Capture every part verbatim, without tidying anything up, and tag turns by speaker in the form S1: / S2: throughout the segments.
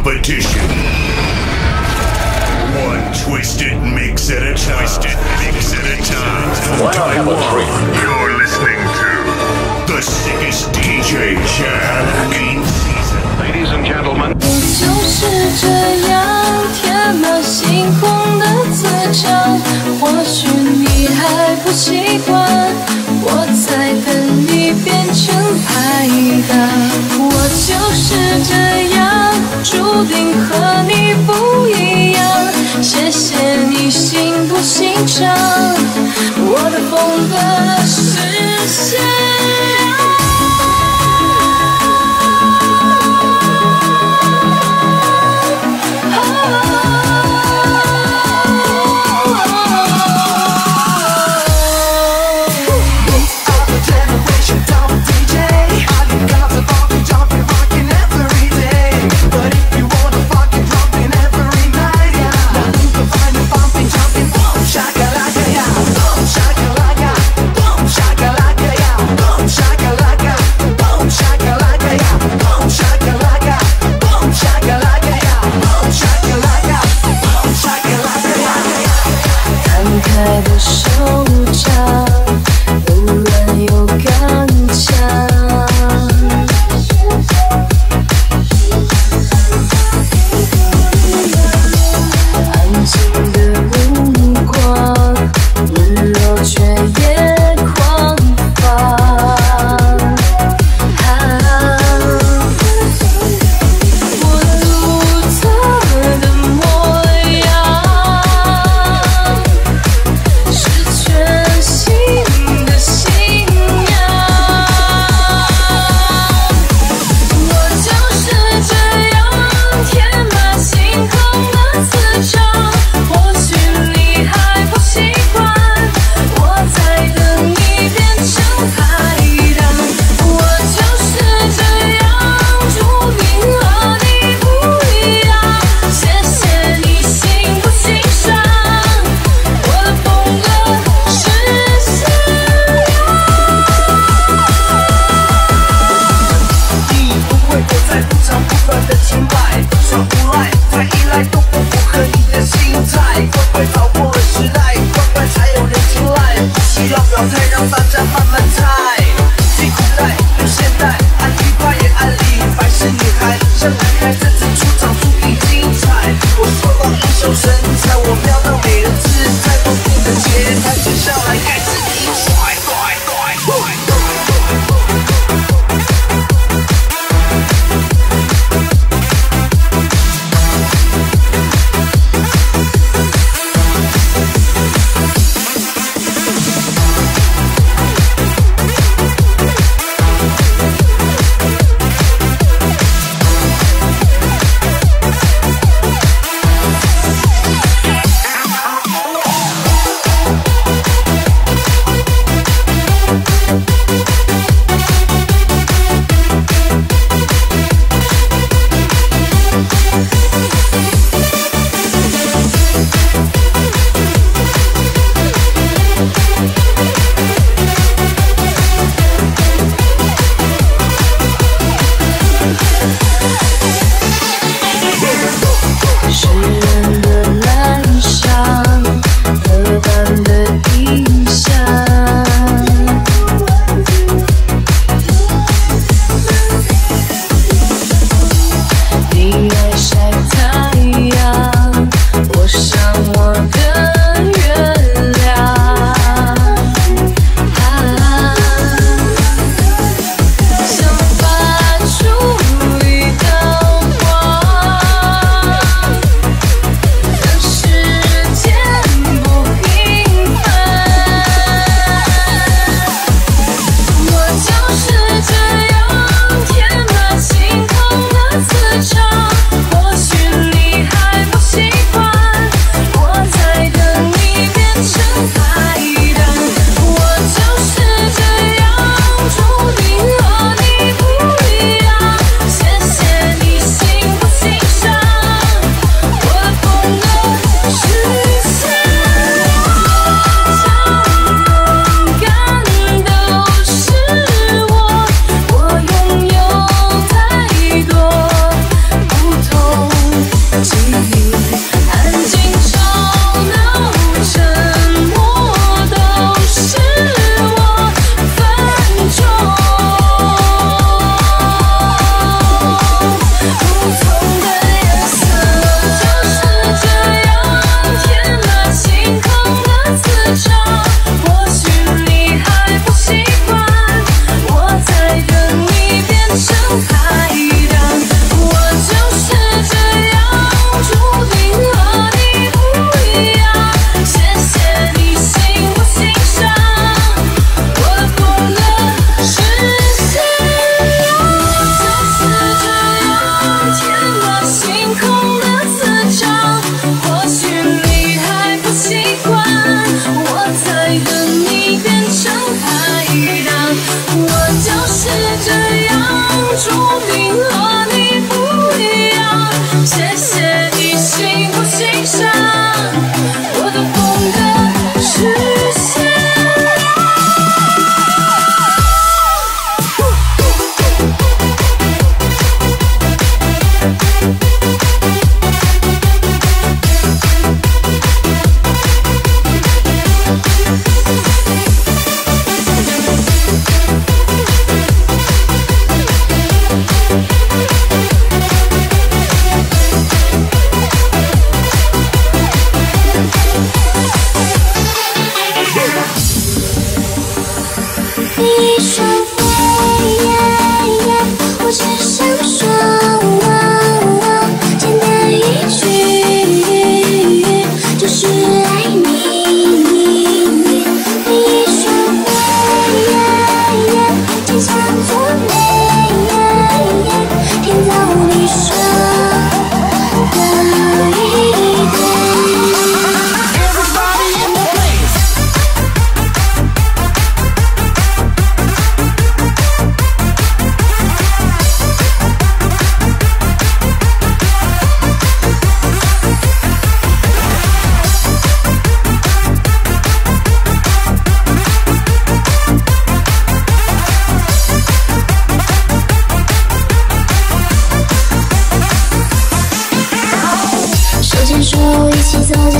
S1: competition. One twisted mix at a time. Twisted mix at a time. From Taiwan, you're listening to the sickest D J Chad Game Season. Ladies and gentlemen.
S2: 我就是这样天马行空的磁场，或许你还不习惯，我在等你变成排档。我就是这样，注定和你不一样。谢谢你欣不欣赏我的风格是限量。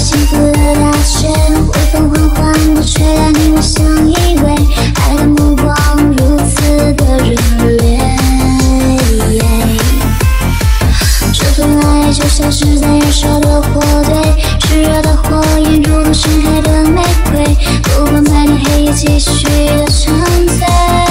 S3: 幸福的大雪，微风缓缓地吹来，你我相依偎，爱的目光如此的热烈。这份爱就像是在燃烧的火堆，炽热的火焰如同盛开的玫瑰，不管白天黑夜继续的沉醉。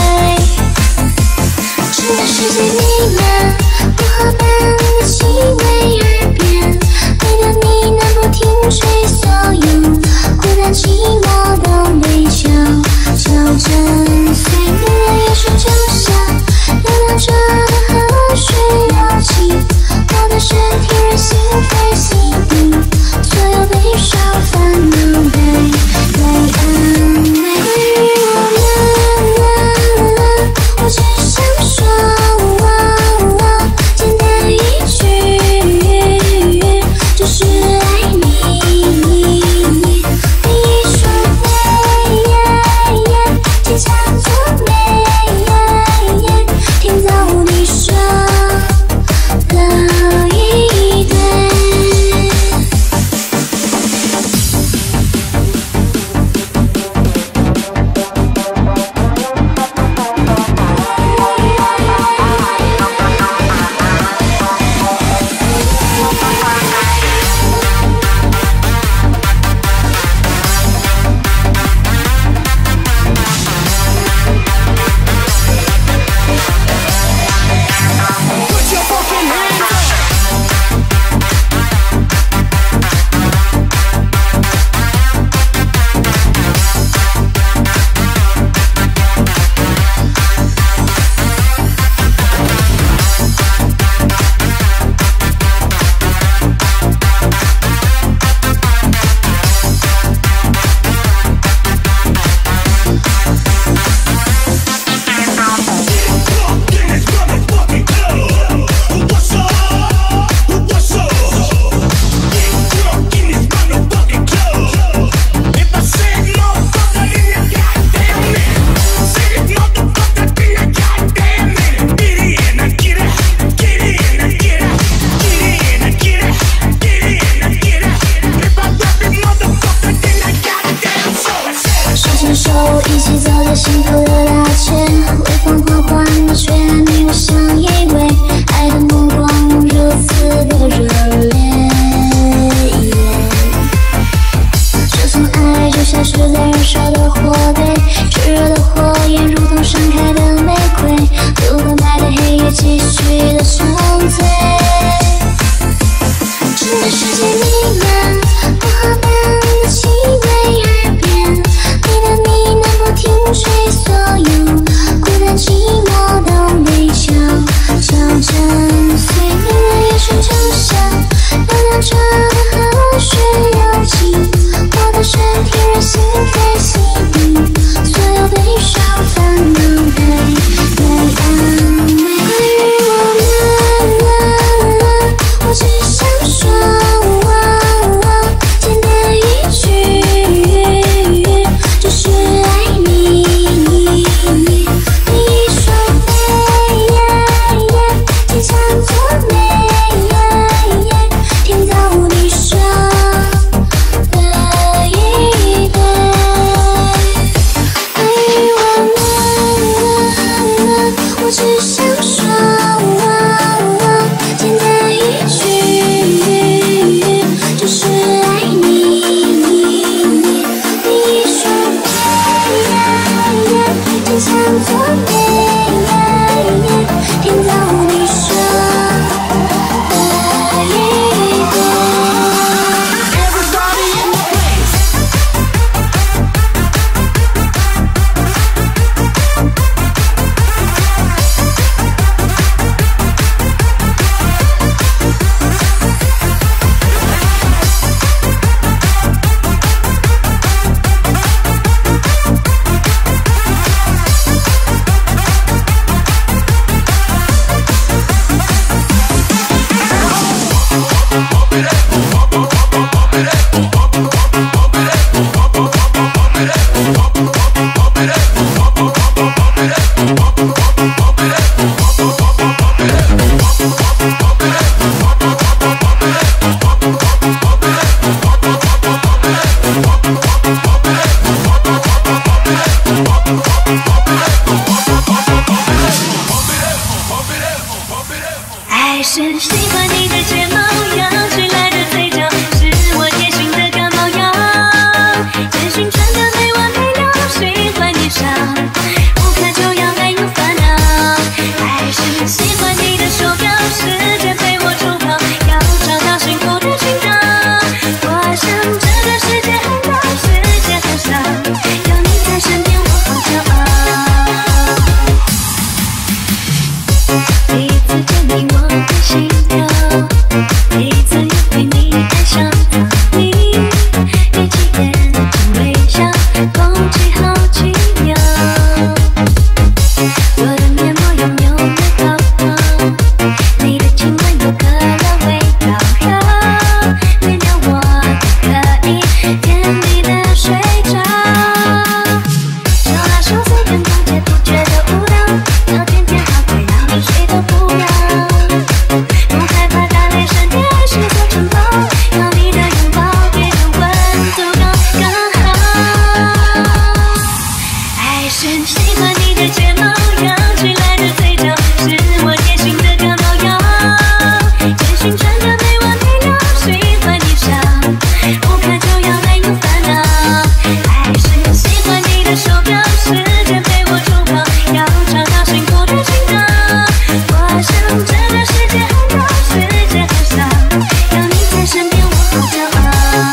S3: 整个世界弥漫薄荷般的气味，耳边为了你能不停吹，所有孤单寂寞都被悄悄震碎。你的眼神就像流淌着的河水，柔情我的身体让心扉洗涤，所有悲伤烦恼被被安慰。我只想说简单一句，就是爱你。你说美，坚强做美，听到你说的一对。一起走在幸福的大街，微风缓缓地吹来，你我相依偎，爱的目光如此的热烈。这份爱就像是在燃烧的火堆，炽热的火焰如同盛开的玫瑰，不管白天黑夜继续的沉醉。整个世界弥漫薄荷般的气味，耳边为了你能不停吹，所有孤单寂寞都被悄悄震碎。你的眼神就像流淌着的河水，柔情我的身体让心扉洗涤，所有悲伤烦恼被被安慰。我只想说简单一句，就是爱你。你说美，坚强
S2: 爱是喜欢你的睫毛，扬起来的嘴角，是我贴心的感冒药。简讯传的没完没了，喜欢你笑，不看就要没有烦恼。爱是喜欢你的手表，时间陪我出跑，要找到幸福的寻找。我想这个世界很大，世界很小，有你在身边我好骄傲。第一次见你我的心跳，第一次又被你爱上了你，一起眼睛微笑，空气好奇妙。我的面膜有牛奶泡泡，你的亲吻有可乐味道绕，每秒我都可以甜蜜的睡着。手拉手随便逛街不觉得无聊，聊天天好会让你睡都不要。不害怕打雷闪电是座城堡，要你的拥抱，给的温度刚刚好。爱是喜欢你的睫毛，扬起来的嘴角，是我贴心的感冒药。简讯传的没完没了，喜欢你笑，不看就要没有烦恼。爱是喜欢你的手表，时间陪我出跑，要找到幸福的寻找。我想这个世界很大，世界很小，有你在身边我好骄傲。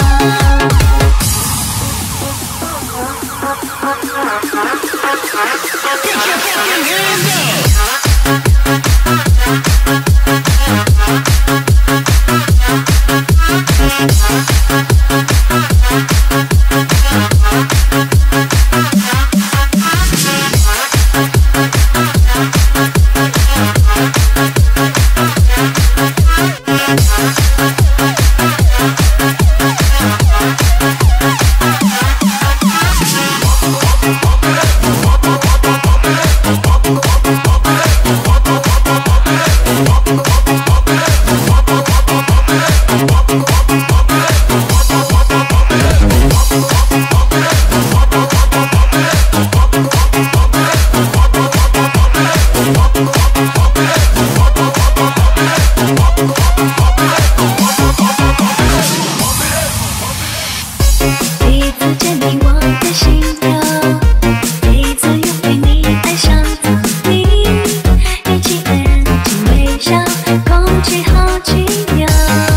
S2: 第一次见你我的心跳，第一次又被你爱上了你，一起眼睛微笑，空气好奇妙。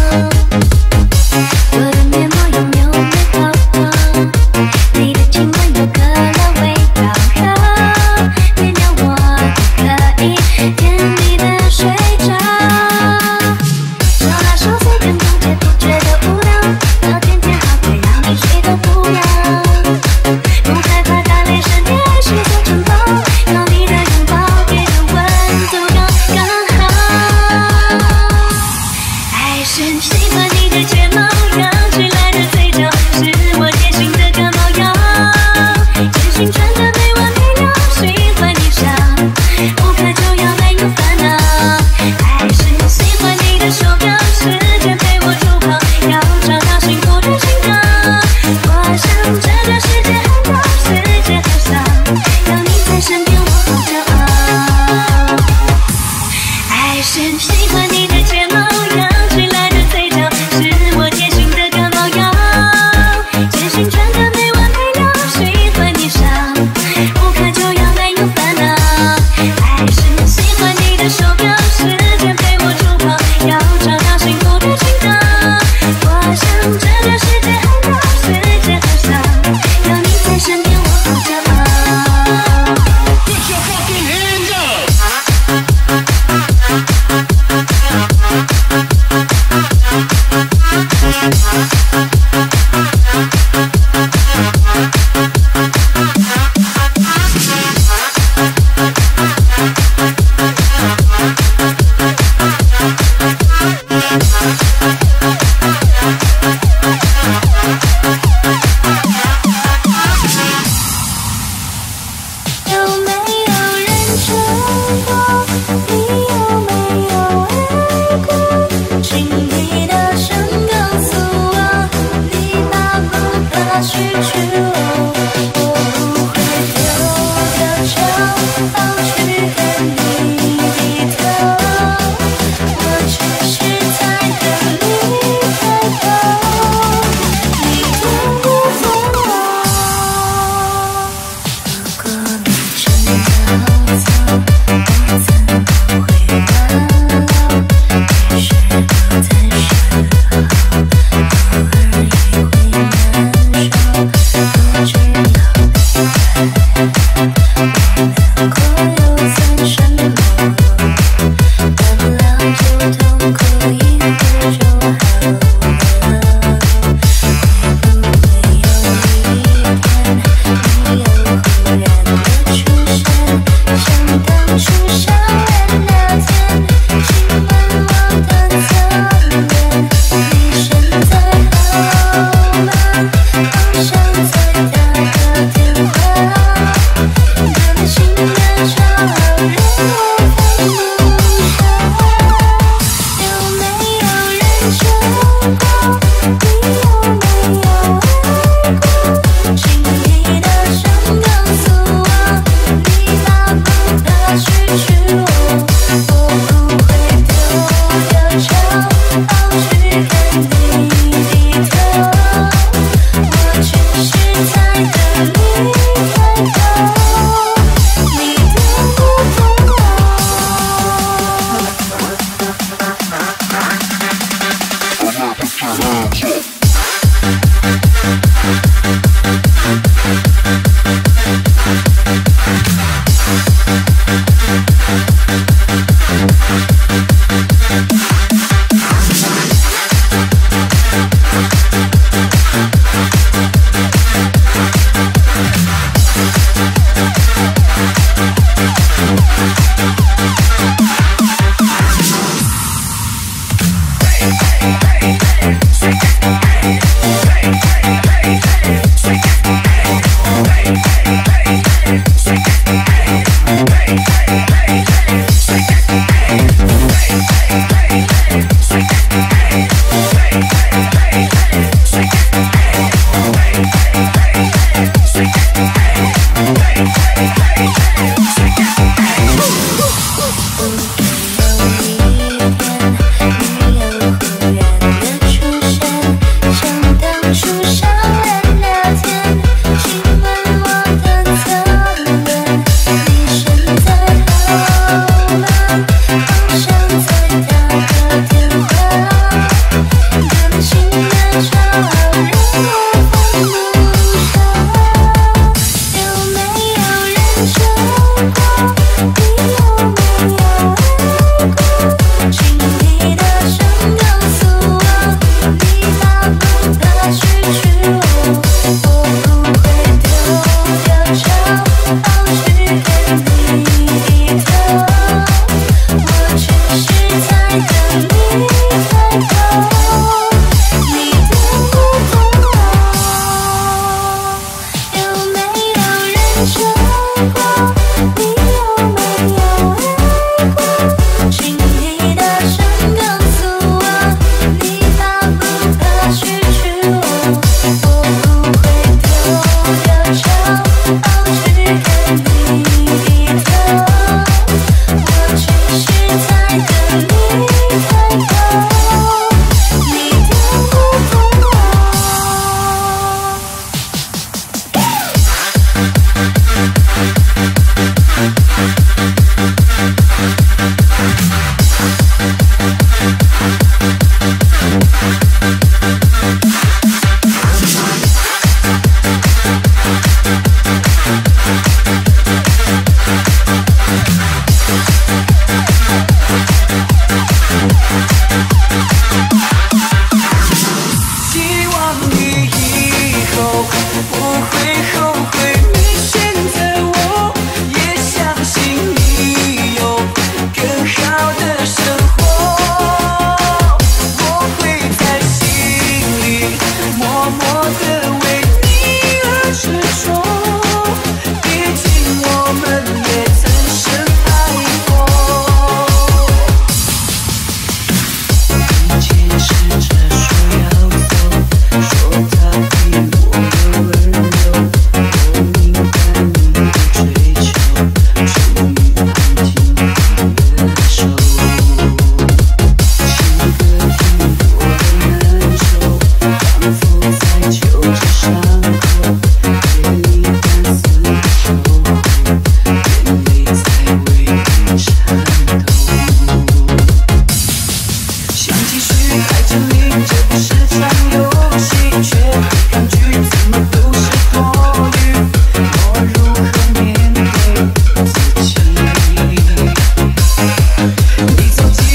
S2: 我的面膜有牛奶泡泡，你的亲吻有可乐味道绕，每秒我都可以甜蜜的睡着。手拉手随便逛街不觉得无聊，聊天天好会让你睡都不要。不害怕打雷闪电是座城堡，要你的拥抱，给的温度刚刚好。爱是喜欢你的睫毛，扬起来的嘴角，是我贴心的感冒药。简讯传的没完没了，喜欢你笑，不看就要没有烦恼。爱是喜欢你的手表，时间陪我出跑，要找到幸福的寻找。我想这个世界很大，世界很小，有你在身边我好骄傲。爱是喜欢你的睫毛，扬起来的嘴角，是我贴心的感冒药。简讯传的没完没了，喜欢你笑，不看就要没有烦恼。爱是喜欢你的手表，时间陪我出跑，要找到幸福的寻找。我想这个世界很大，世界很小，有你在身边我好骄傲。
S1: Put your fucking hands up!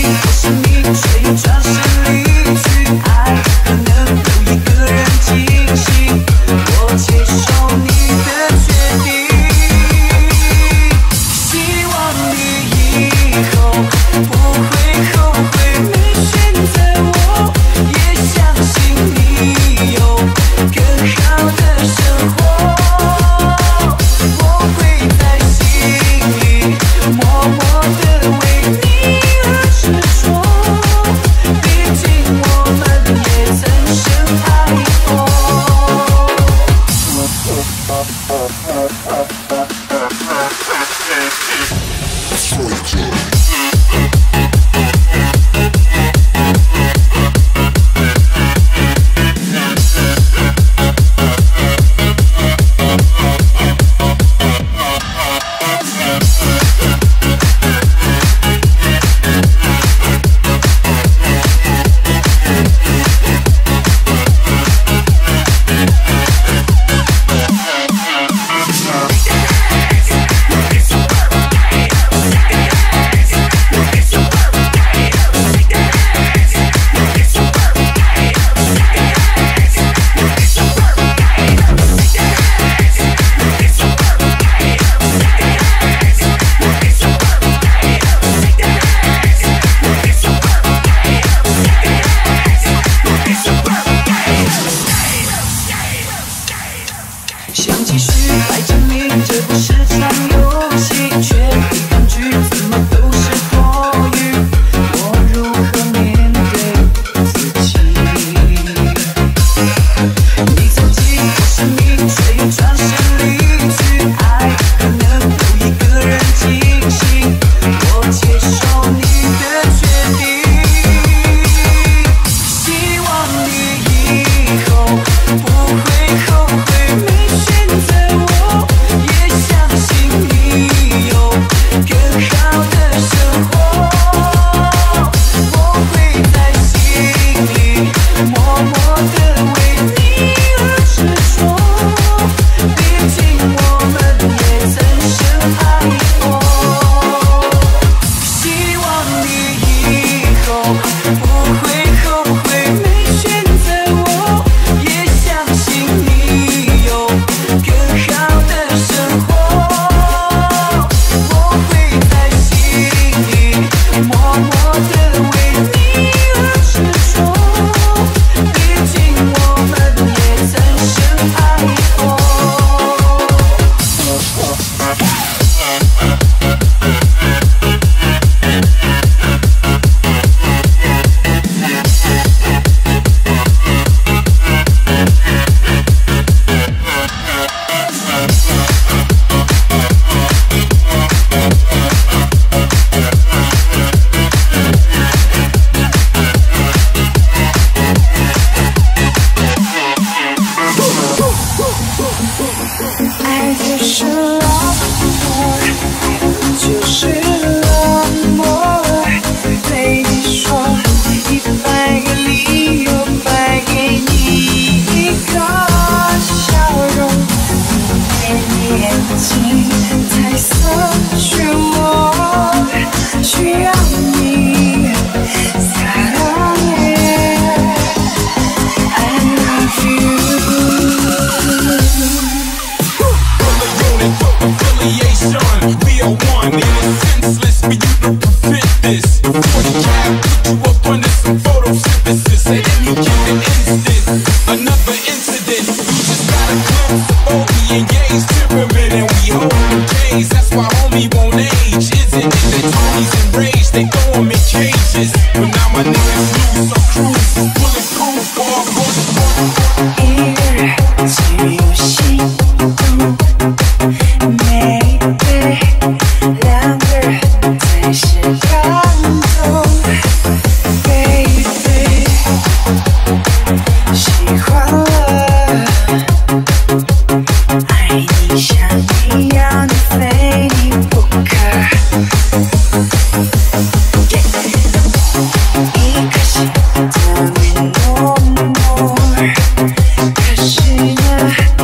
S3: 可是呢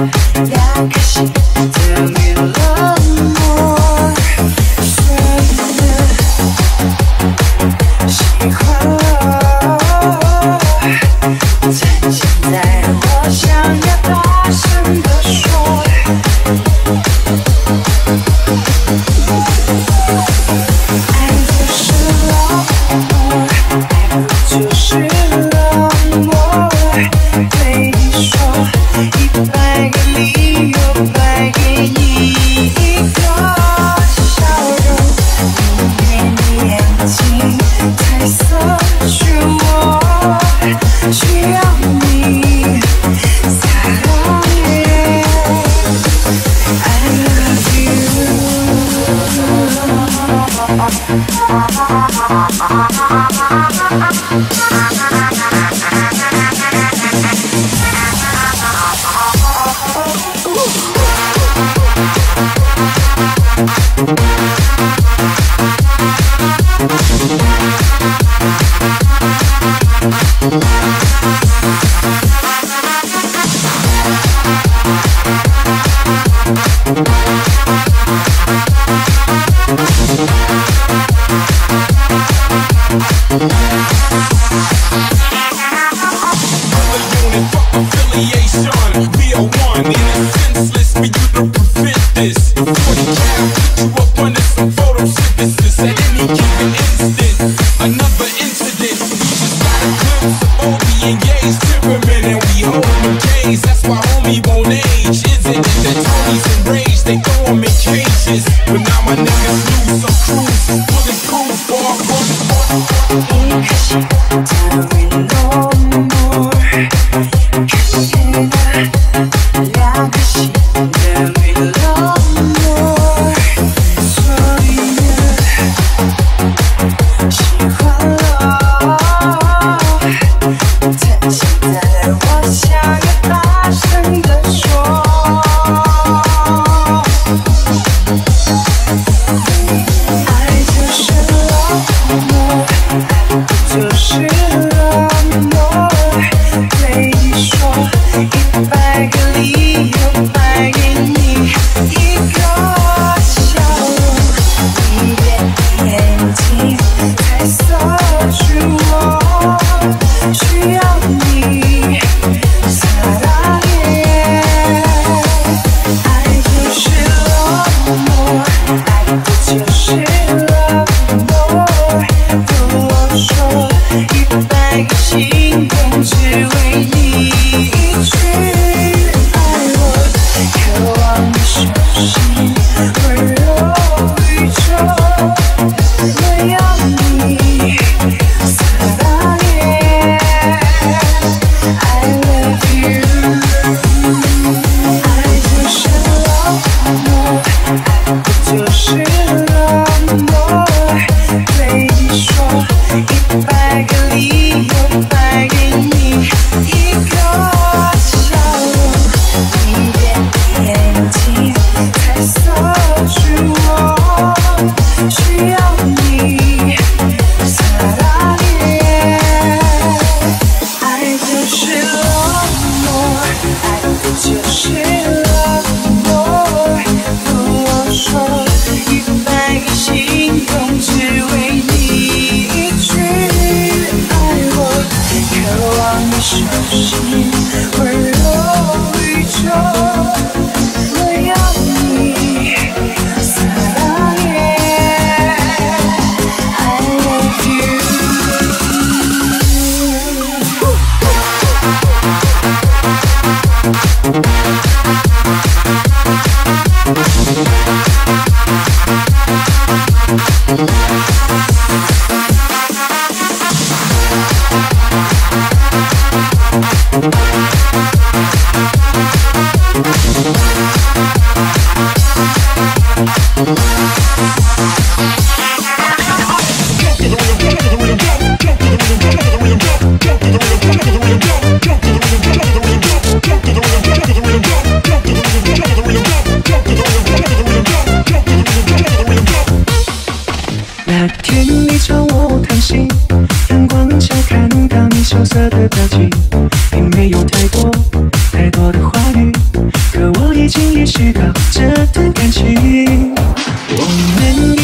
S4: 我们一起做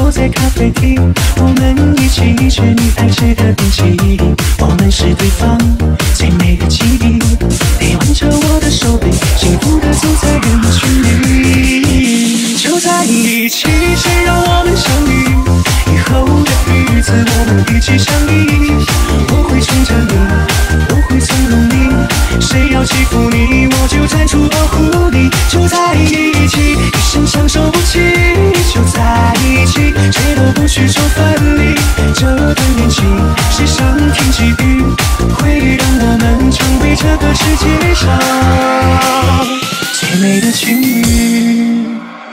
S4: 坐在咖啡厅，我们一起吃你爱吃的冰淇淋。我们是对方最美的记忆，你挽着我的手背，幸福的走在人群里。就在一起，谁让我们相遇？以后的日子我们一起相依。我会宠着你，我会纵容你，谁要欺负你，我就站出保护你。就在一起，一生相守不弃。就在一起，谁都不许说分离。这段恋情是上天给予，会让我们成为这个世界上最美的情侣。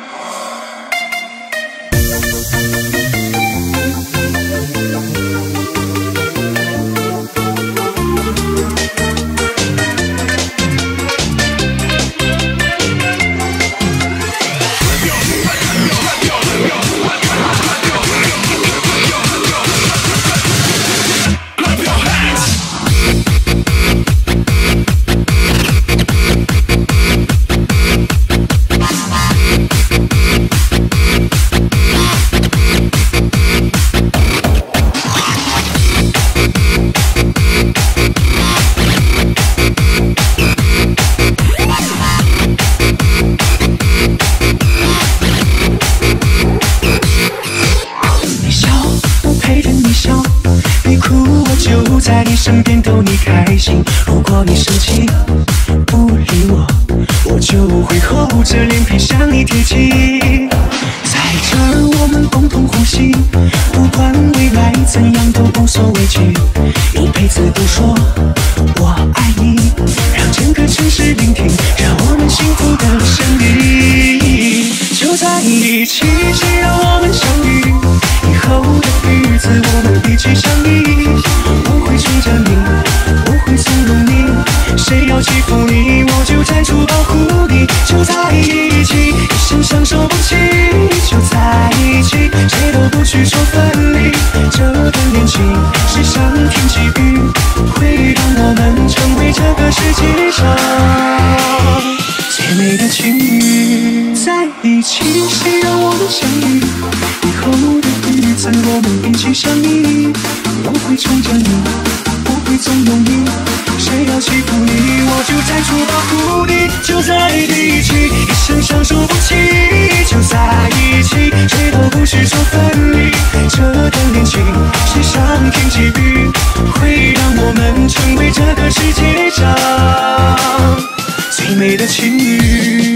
S4: 在你身边逗你开心，如果你生气不理我，我就会厚着脸皮向你贴近。在这儿我们共同呼吸，不管未来怎样都无所畏惧，一辈子都说我爱你，让整个城市聆听，让我们幸福的声音。就在一起，谁让我们相遇？以后的日子我们一起相依。我会宠着你，我会纵容你，谁要欺负你，我就站出保护你。就在一起，一生相守不弃。就在一起，谁都不许说分离。这段恋情是上天给予，会让我们成为这个世界上最美的情侣。在一起，谁让我们相遇？以后的日子我们一起相依。我会宠着你，我会纵容你，谁要欺负你，我就站出保护你。就在一起，一生相守不弃。就在一起，谁都不许说分离。这段恋情是上天给予，会让我们成为这个世界上最美的情侣。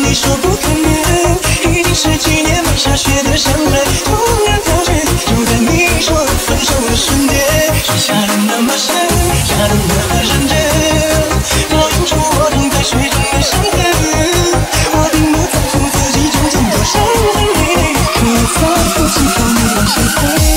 S4: 你说不可能，已经十几年没下雪的上海，突然飘雪，就在你说分手的瞬间，雪下得那么深，下得那么认真，倒映出我正在雪中的伤痕。我并不在乎自己究竟多伤痕累累，可我在乎今后你往谁飞。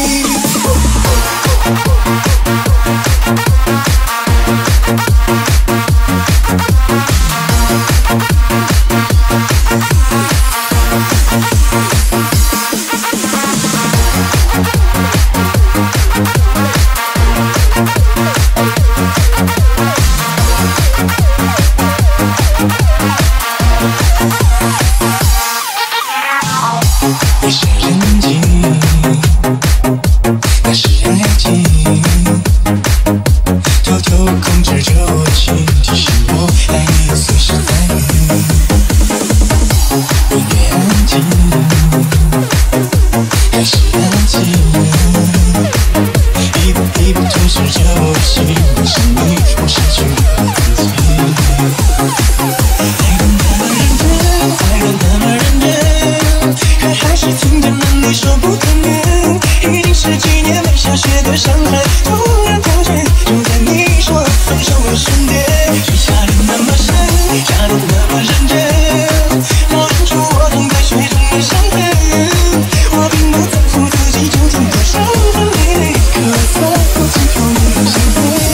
S4: 你是人精，那是爱情，偷偷控制着我心，提醒我爱你随时在你。你越安静，还是安静，一步一步吞噬着我心，我是你，我失去了自己。爱得那么认真，爱得那么认真，可还是听见了你说不可能，已经十几年没下雪的上海，突然飘雪，就在你说分手的瞬间，雪下得那么深，下得那么认真，倒映出我正在雪中的伤痕。我并不在乎自己究竟多伤痕累累，可我在乎今后你往谁飞。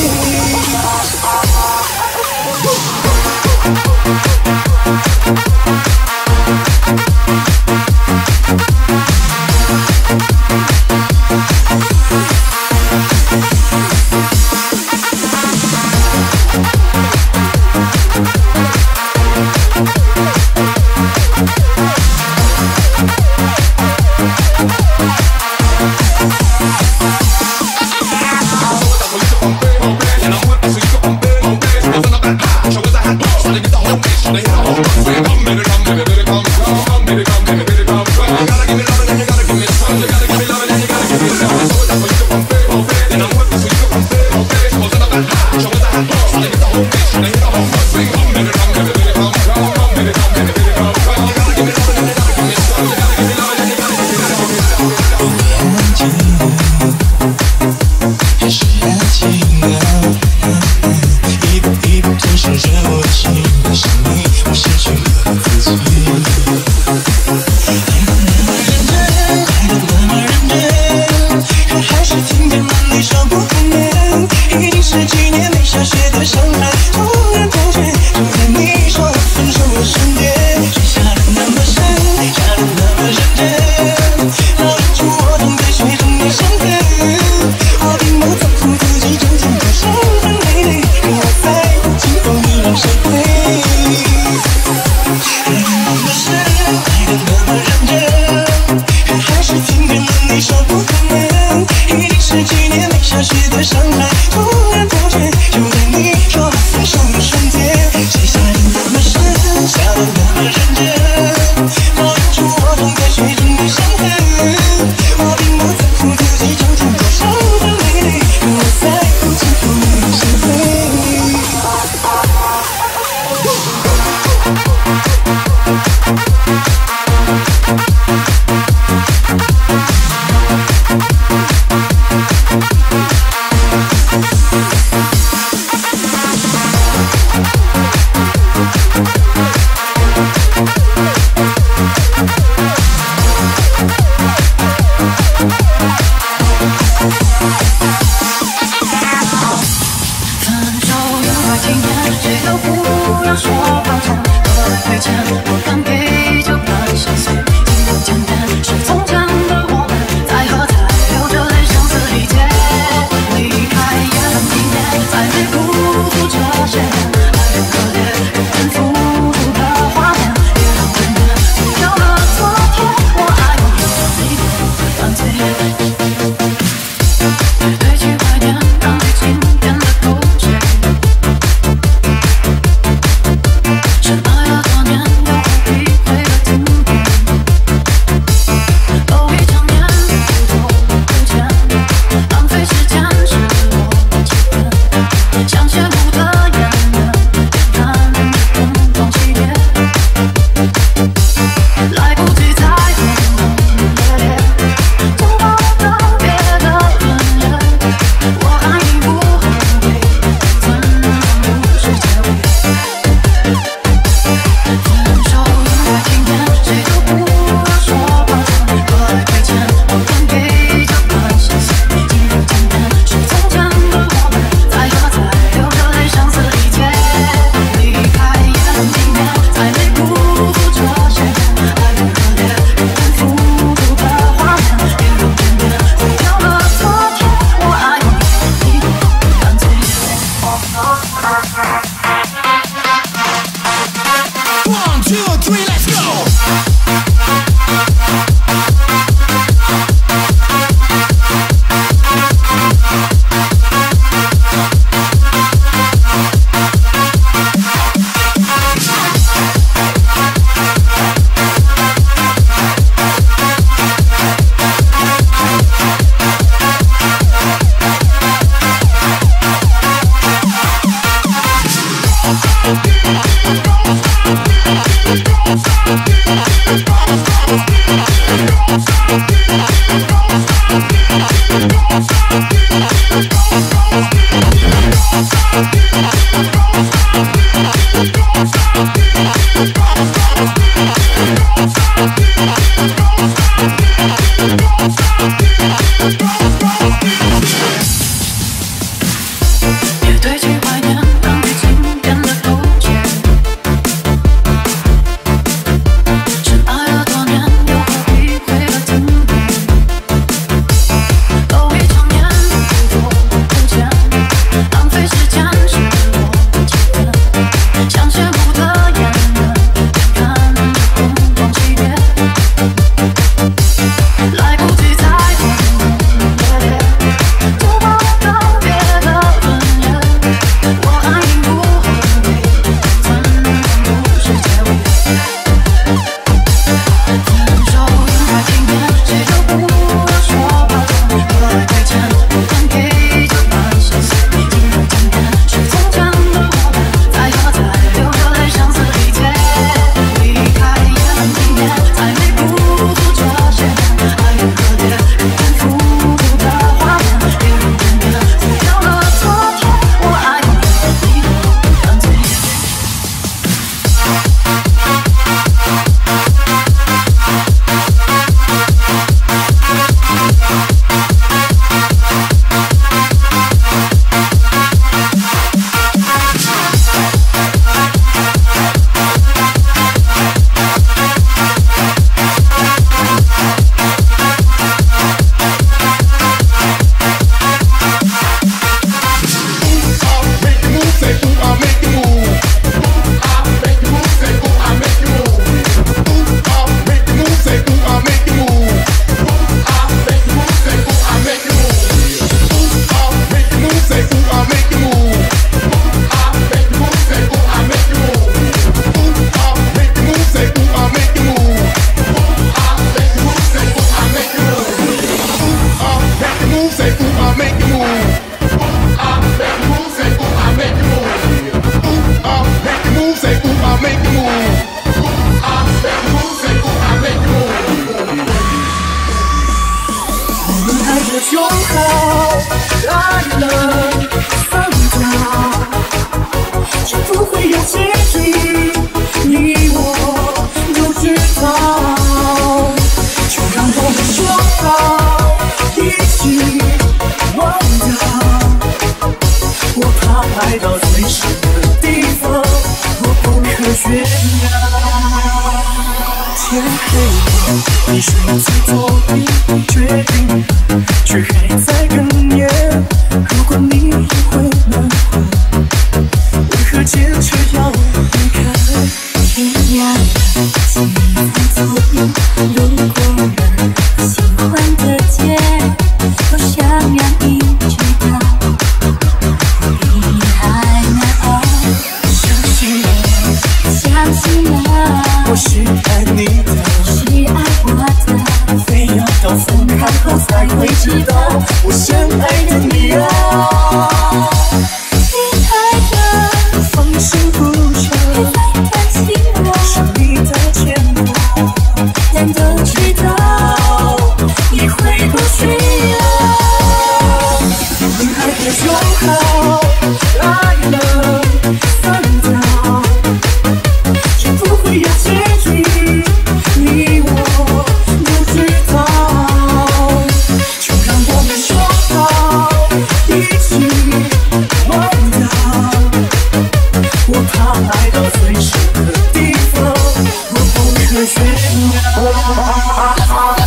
S4: 爱到最深的地方，我不可原谅。天黑了，你睡在左边，决定却还在哽咽。如果你也会难过，为何坚持要离开？
S3: 天涯的心在左右，路过了喜欢的街，多想让你知道，我比你还难熬。
S4: 相信我，
S3: 相信我，
S4: 我是爱你的，
S3: 是爱我的，
S4: 非要到分开后才会知道，我深爱的你啊。
S3: 离开的
S4: 放心不下，
S3: 别再担心我，
S4: 是你的牵挂，
S3: 但都知道你会不需要。
S4: 分开的就好，爱了散掉，就不会有结局，你我都知道。就让我们说好，一起忘掉。我怕爱到最深的地方，我不可原谅。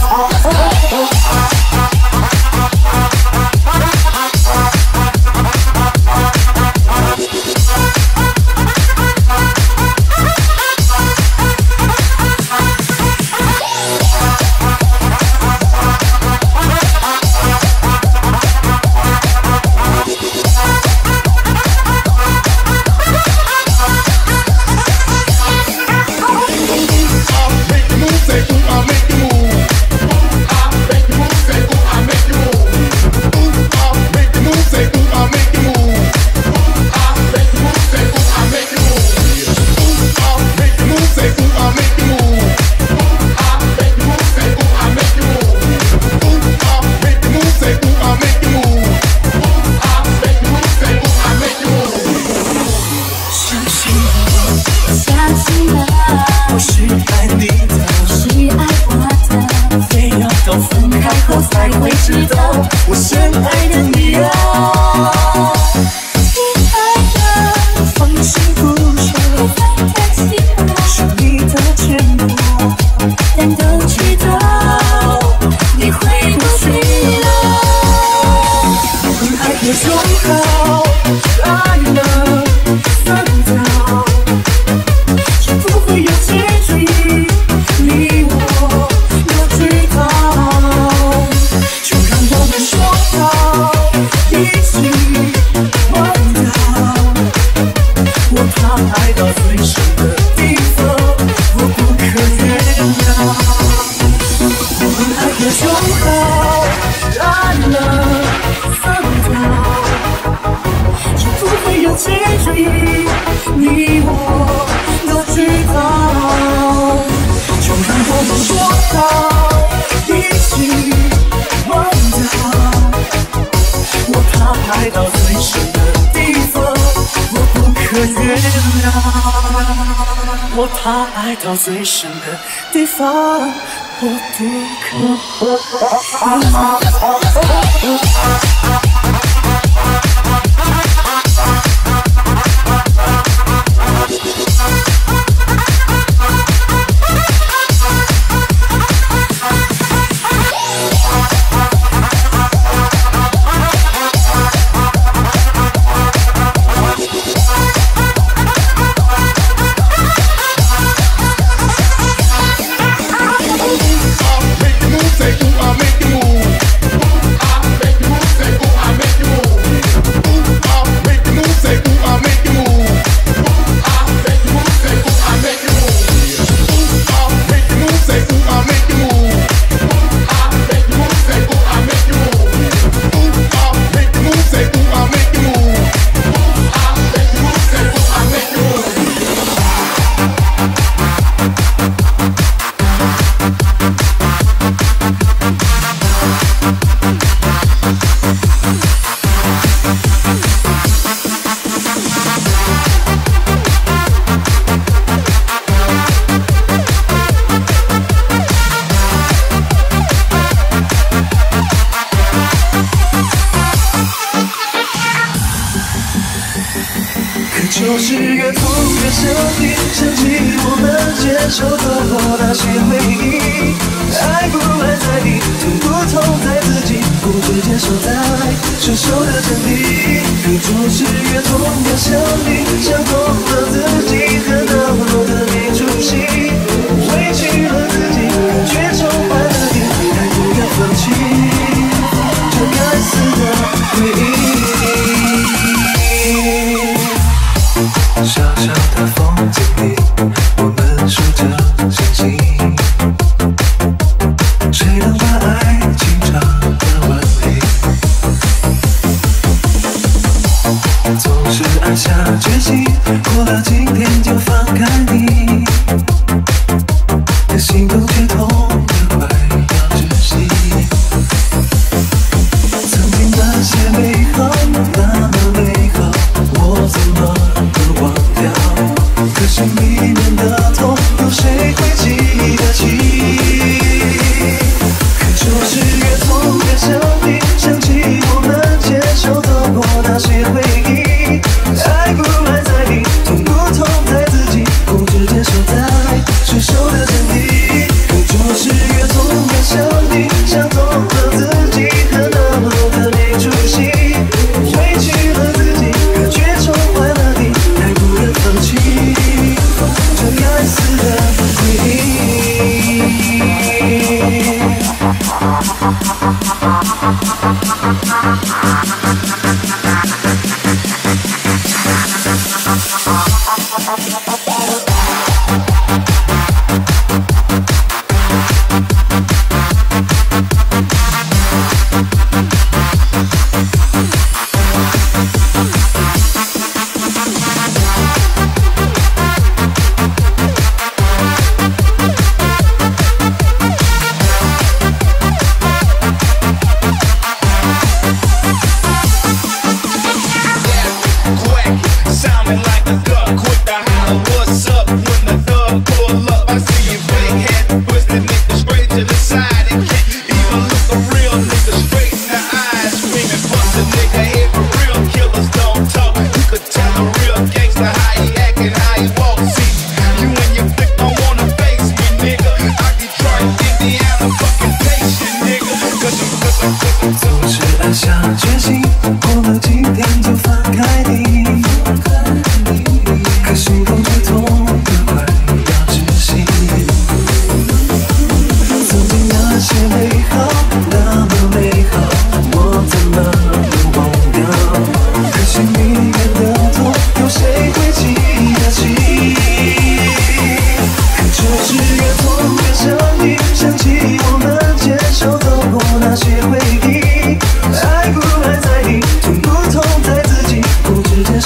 S4: 我怕爱到最深的地方，我不就是越痛越想你，想起我们牵手走过那些回忆。爱不爱在你，痛不痛在自己，固执坚守在伸手的真谛。可就是越痛越想你，想通了自己和那么的没出息，委屈了自己，感觉充满了你，还不敢放弃这该死的回忆。小小的风景里，我们数着星星，谁能把爱情唱得完美？总是暗下决心，过了今天就放开你，可心痛却痛得快要窒息。曾经那些美好，那么美好，我怎么能忘掉？可心里面的痛，有谁会记得起？可就是越痛越想你，想起我们牵手走过那些回忆。爱不爱在你，痛不痛在自己，固执坚守在伸手的真谛。可就是越痛越想你，想通了自己和那么的没出息，委屈了自己，感觉充满了你，还不愿放弃这该死的回忆。总是暗下决心，过了今天就放开你，可心痛却痛得快要窒息。曾经那些美好，那么美好，我怎么能忘掉？可心里面的痛，有谁会记得起？可就是越痛越想你，想起我们牵手走过那些回忆。爱不爱在你，痛不痛在自己，固执坚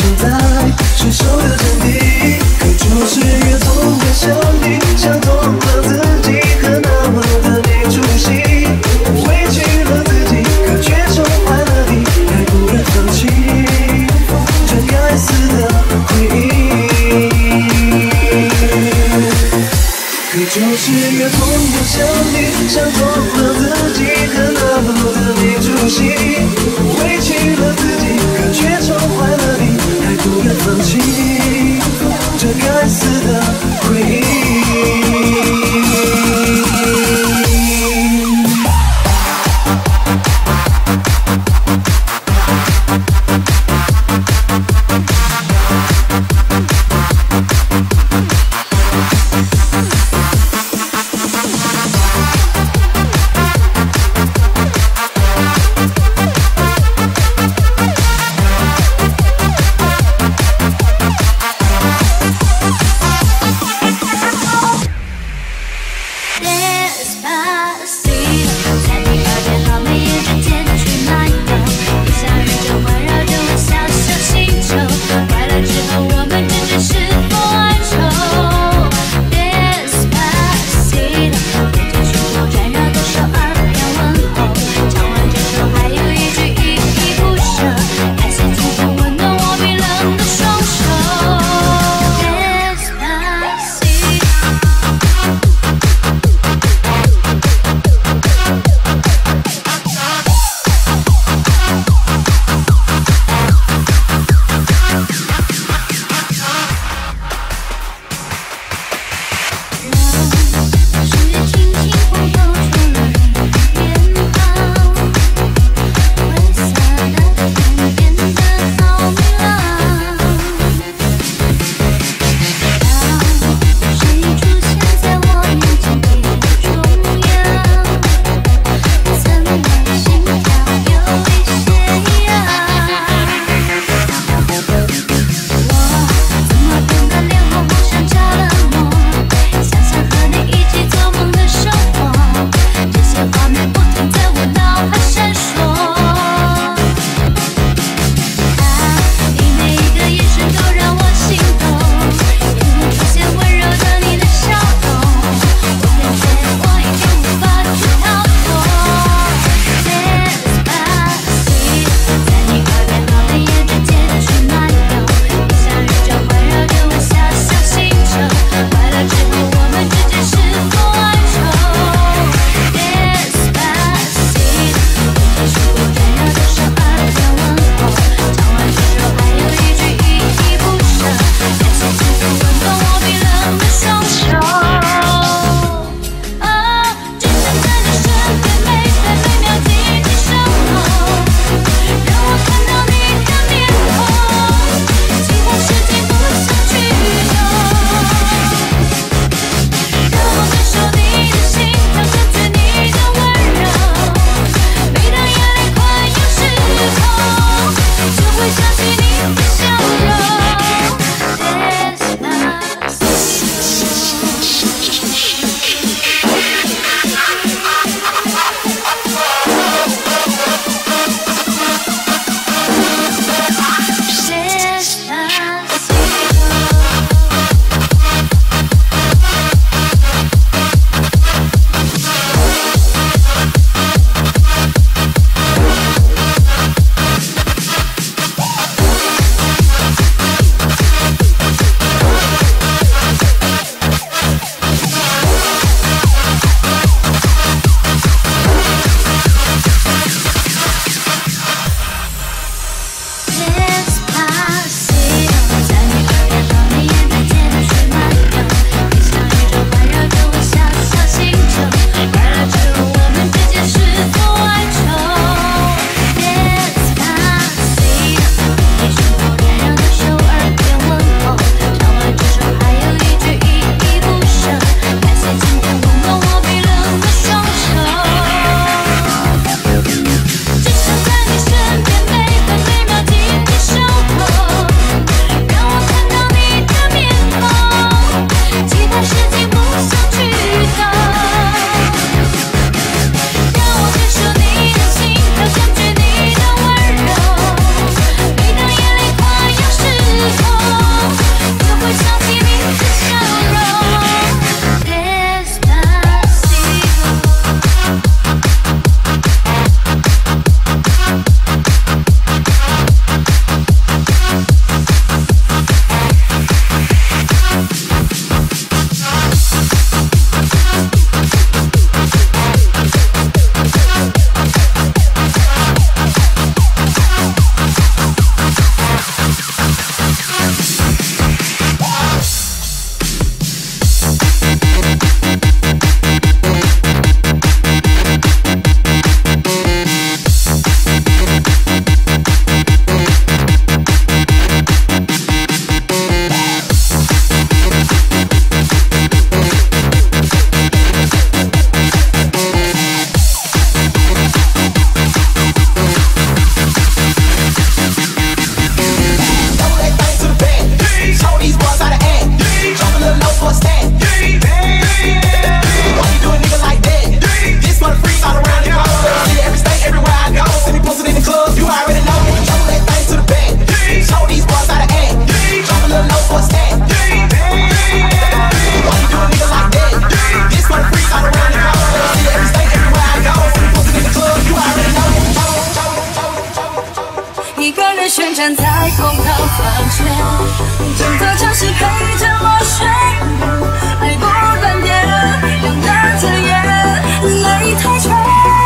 S2: 在风涛翻卷，整座城市陪着我睡，爱不断电，两个字眼，泪太沉。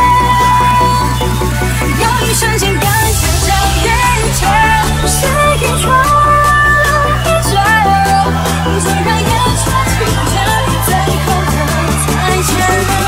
S2: 有一瞬间感觉像一切，谁给错了一切，睁开眼却听见最后的再见。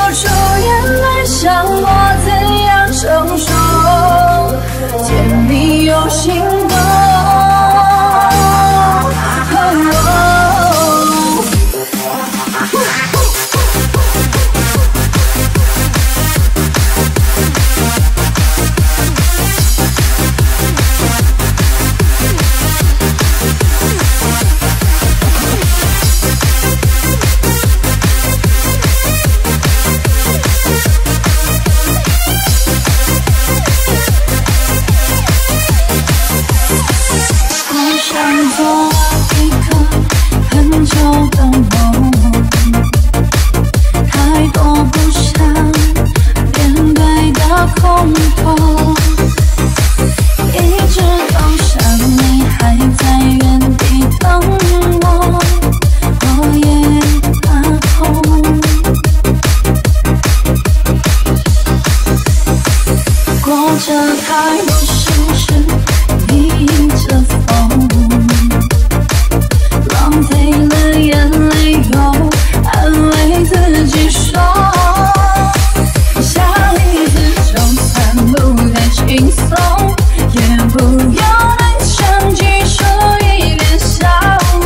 S2: 出眼泪，想我怎样承受，甜蜜又心动。 也不要能想起说一遍笑。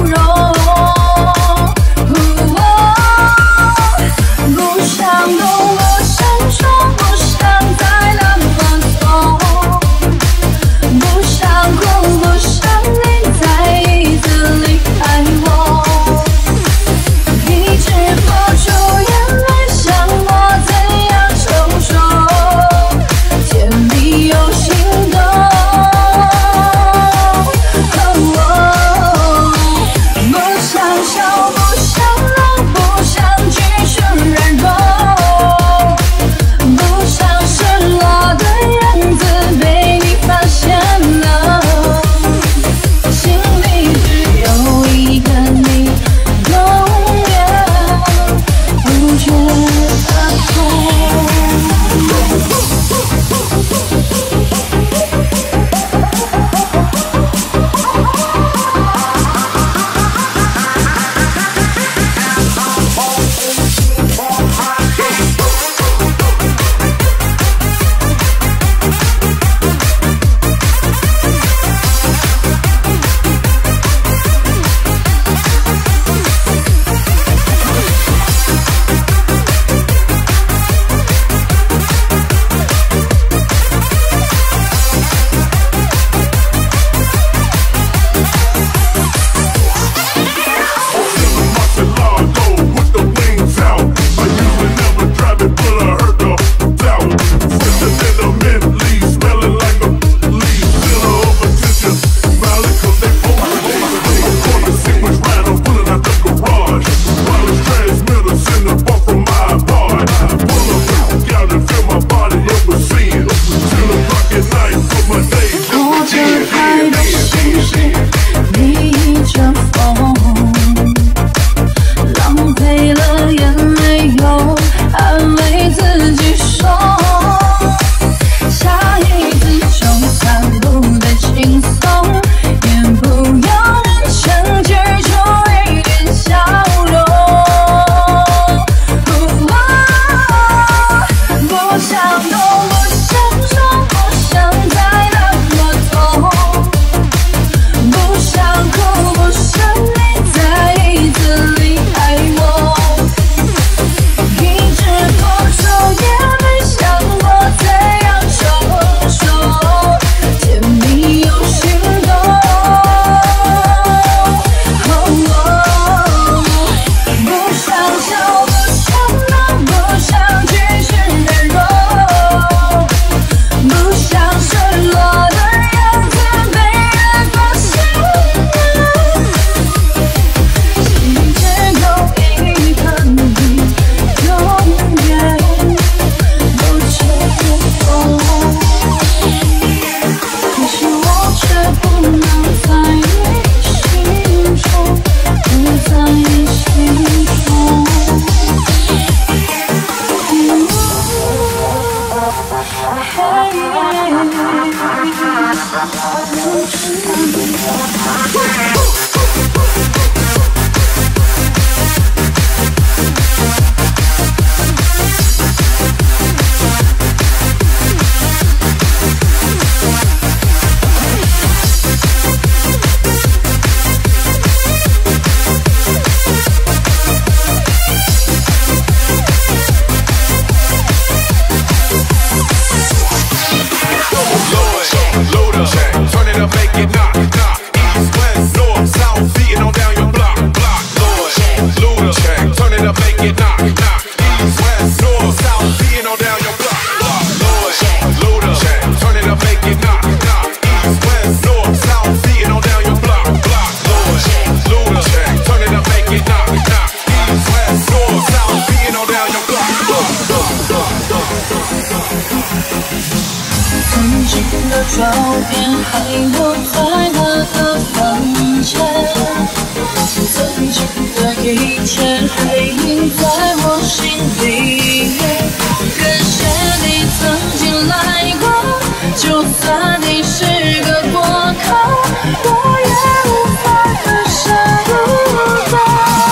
S2: 照片还留在那个房间，曾经的一切还印在我心里面。感谢你曾经来过，就算你是个过客，我也无法割舍不得。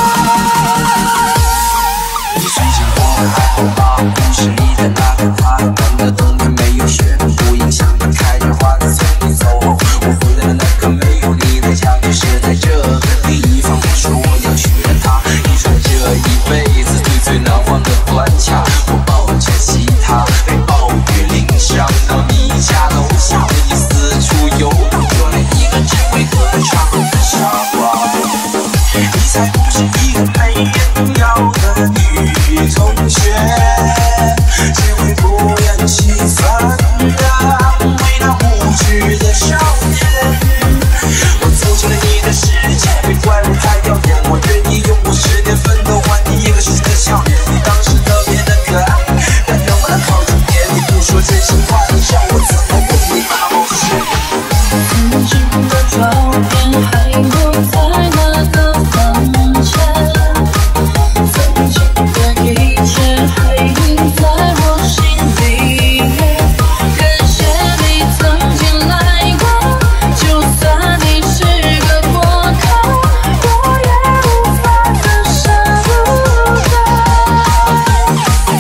S5: 你最近过得还好吗？故事里的那个他，难得冬天没有雪，不影响你开着花在从你走后。我回来的那个没有你的家，就是在这个地方。我说我要娶了她，一首这一辈子最最难忘的关卡。我抱着吉他，被暴雨淋伤到你家楼下，为你四处游荡，做了一个只会歌唱的傻瓜。你才不是一个被人要的女同学，谁会不厌其烦地为那无知的少年？我走进了你的世界，别怪我太耀眼，我愿意用我十年奋斗换你一个熟悉的笑脸。你当时特别的可爱，但能不能靠近点？你不说真心话，你让我怎么为你发冒险？
S2: 曾经的照片还留在那个房间，曾经的一切还印在我心里面。感谢你曾经来过，就算你是个过客，我也无法割舍不得。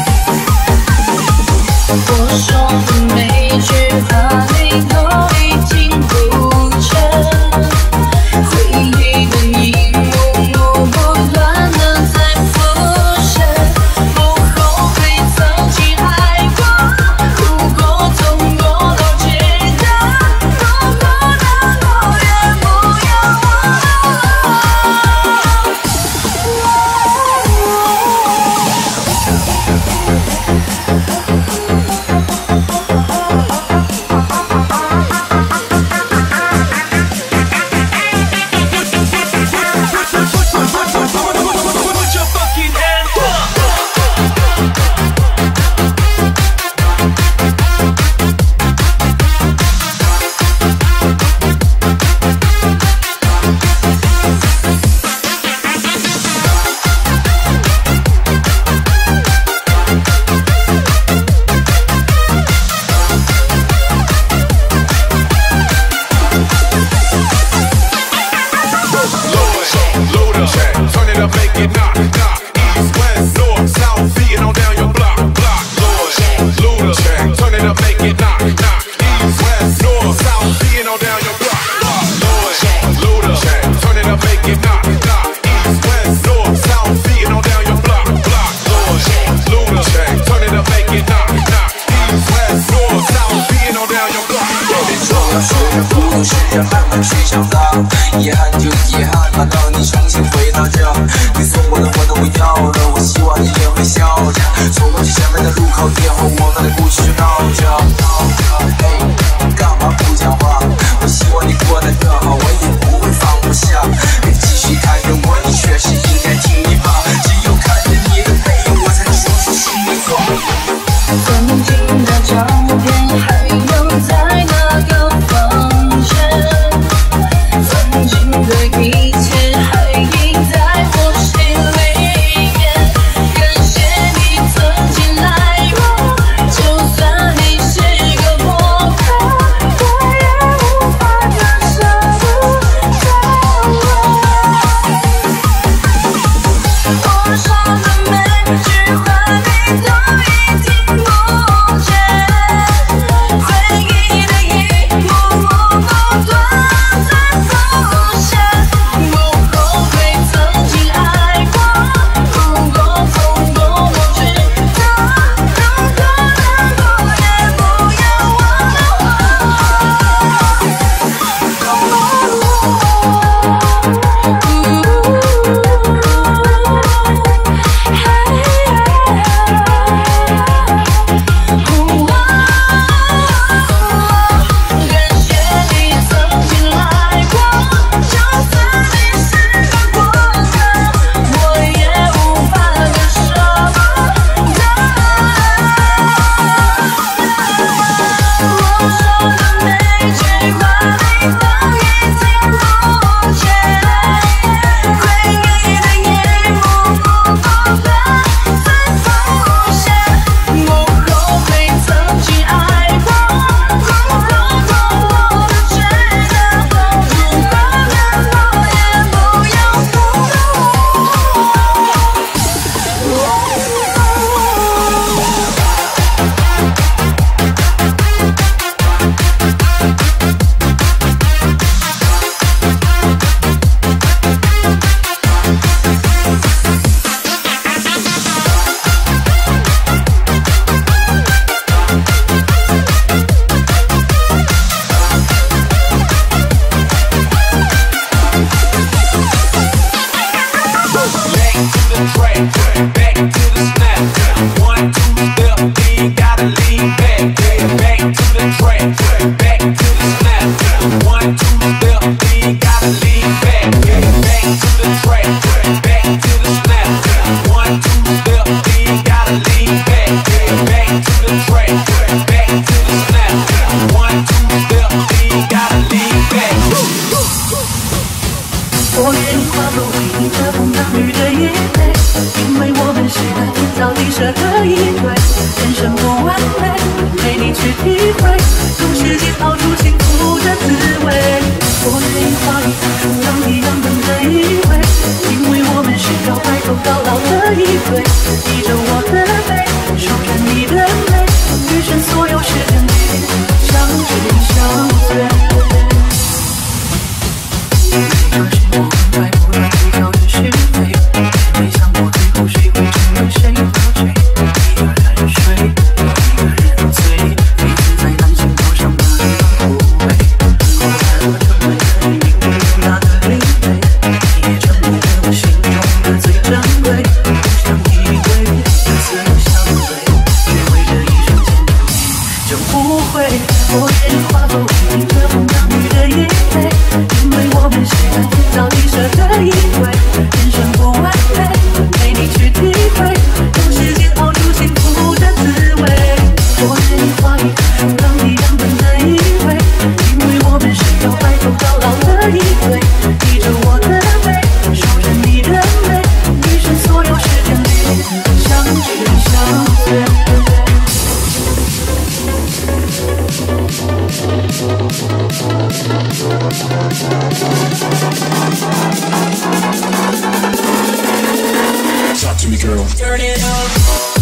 S2: 我说的每句话你都已经不见，回忆的一幕幕不断的在浮现。不后悔曾经爱过，哭过痛过都值得，如果难过也不要
S5: 遗憾就遗憾吧，当你重新回到这，你送我的我都不要了，我希望你也会笑着，走过去前面的路口以后，我们的故事就到这。嘿，干嘛不讲话？我希望你过得更好，我也不会放不下。别继续看着我，你确实应该听一把，只有看着你的背影，我才能说出心里话。
S2: 曾经的照片还留在那个房间，曾经的一切还印在我心里面。感谢你曾经来过，就算你是个过客，我也无法割舍不得。我说的每句话你都已听不见，回忆的一幕幕不断在浮现。不
S4: 我愿意化作为你的风挡雨的眼泪，因为我们是那天造地设的一对，人生不完美，陪你去体会，用时间熬出幸福的滋味。我愿意画一幅出让你样本的依偎，因为我们是要白头到老的一对，依着我的美，守着你的美，余生所有时间里相知相随。没关系，我们在不断计较着是非，没想过最后谁会成为谁的谁，一个人睡，一个人醉，彼此在担心多少那样无味。后来我成为了你命运留下的灵媒，你也成为了我心中的最珍贵，互相依偎，彼此相随，却为这一瞬间的你就不会。我愿意化作为你的风挡雨的眼泪，因为我们是那天造地设的一对，人生不完美，陪你去体会，用时间熬出幸福的滋味。我愿意画一幅出让你样本的依偎，因为我们是要白头到老的一对，依着我的美，守着你的美，余生所有时间里相知相随。
S1: Talk to me, girl. Turn it up.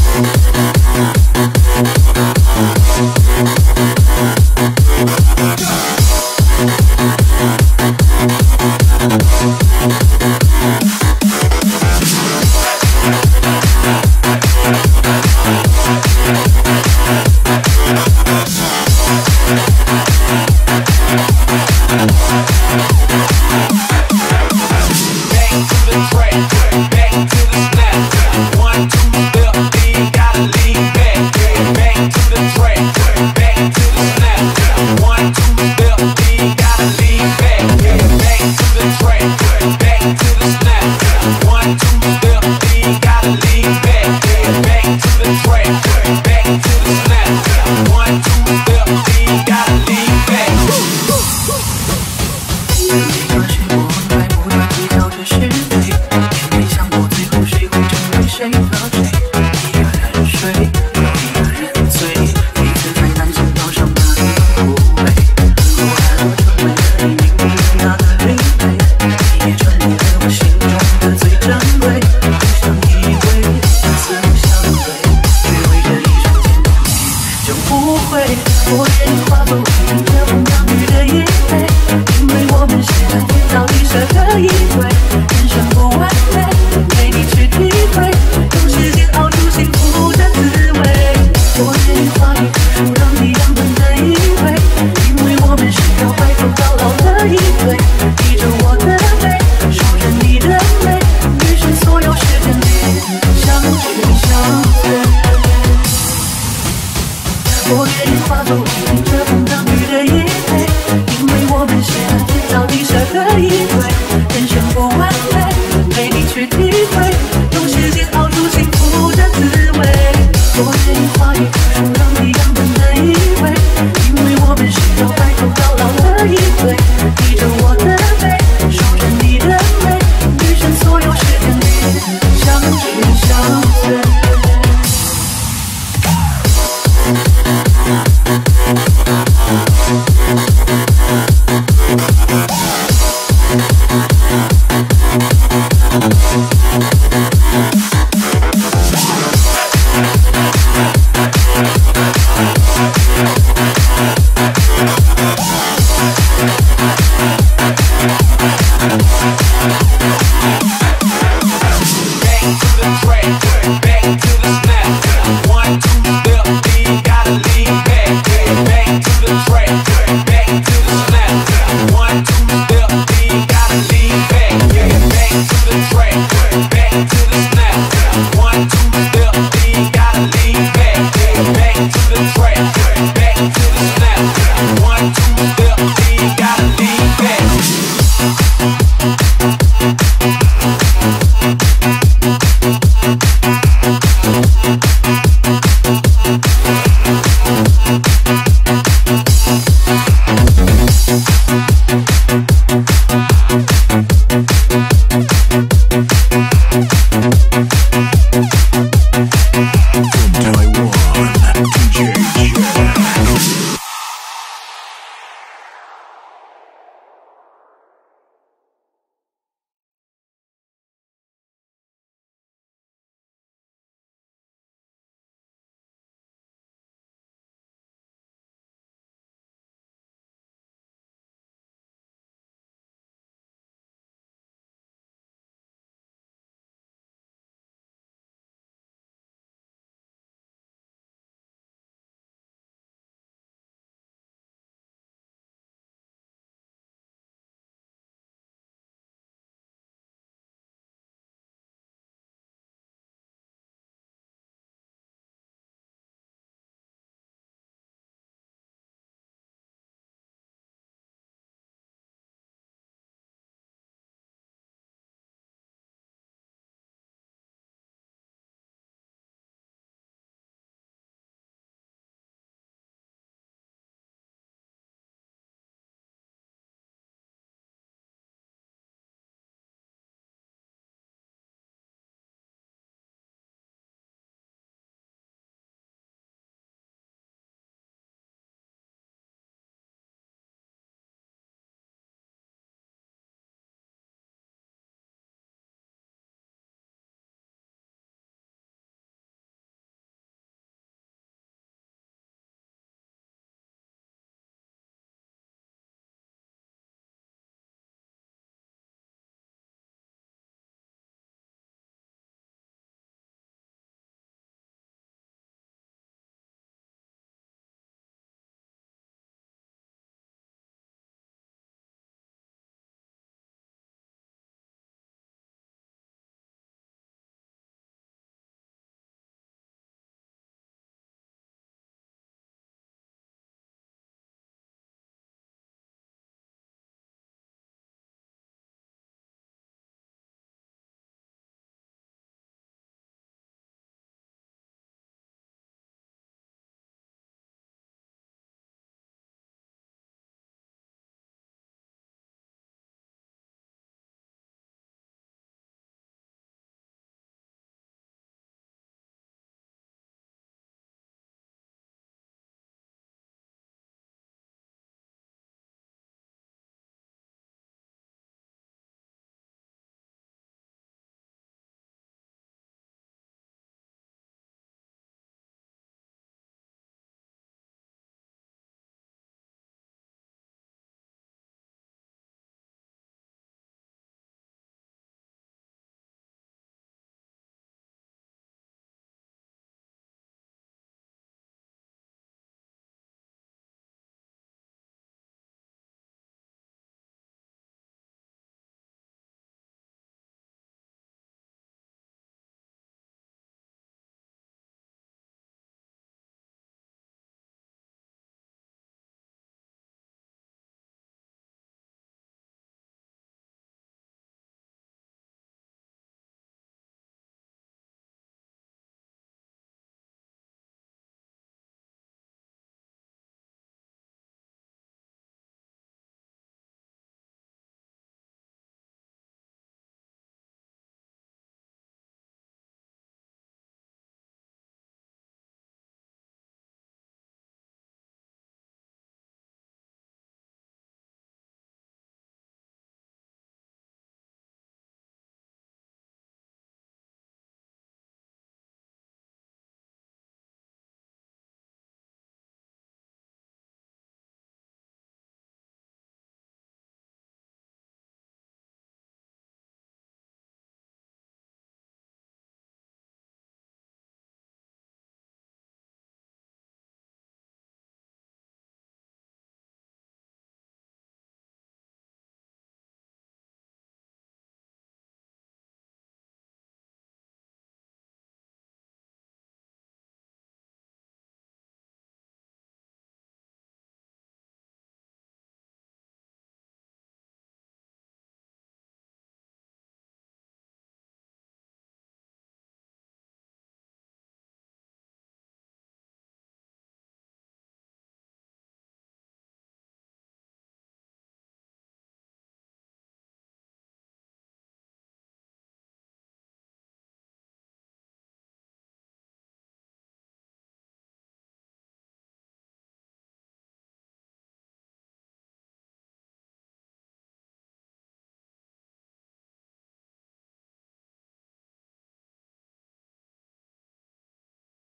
S1: 我愿意化作为你的风挡雨的眼泪，因为我们是那天造地设的一对，